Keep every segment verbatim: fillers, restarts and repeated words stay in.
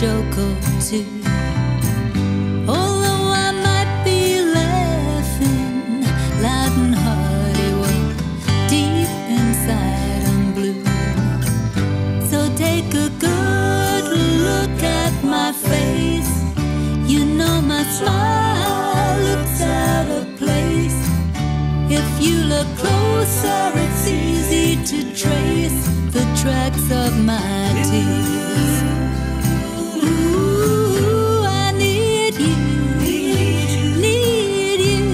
joke or two. Although I might be laughing loud and hearty, well, deep inside I'm blue. So take a good look at my face. You know my smile looks out of place. If you look closer, it's easy to trace the tracks of my tears. Ooh, I need you, need you.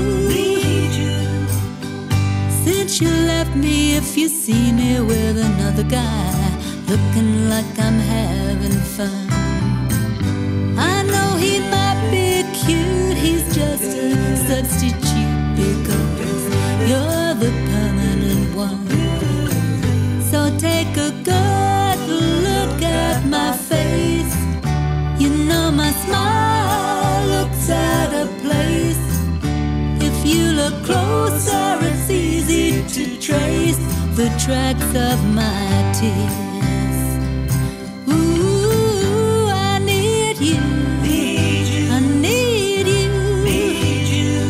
Since you left me, if you see me with another guy, looking like I'm having fun, I know he might be cute, he's just a substitute because you're the permanent one. So take a good look at my face. You know my smile looks out of place. If you look closer, it's easy to trace the tracks of my tears. Ooh, I need you, I need you, need you.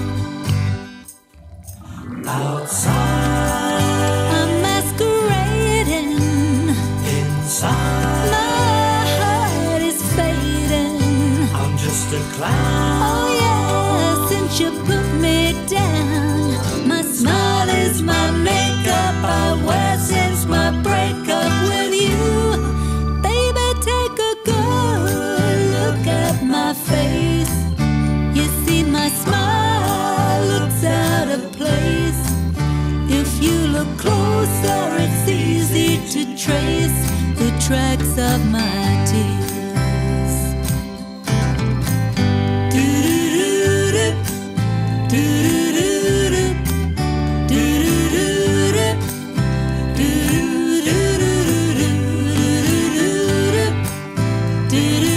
Outside, I'm masquerading. inside, My heart is fading. I'm just a clown. Oh yeah, since you put me down, my smile is my makeup I wear since my breakup with you. Baby, take a good look at my face. You see my smile looks out of place. If you look closer, it's easy to trace the tracks of my tears. Do-do-do-do, do-do-do-do, do-do-do-do, do-do-do-do, do-do-do-do, do-do-do-do.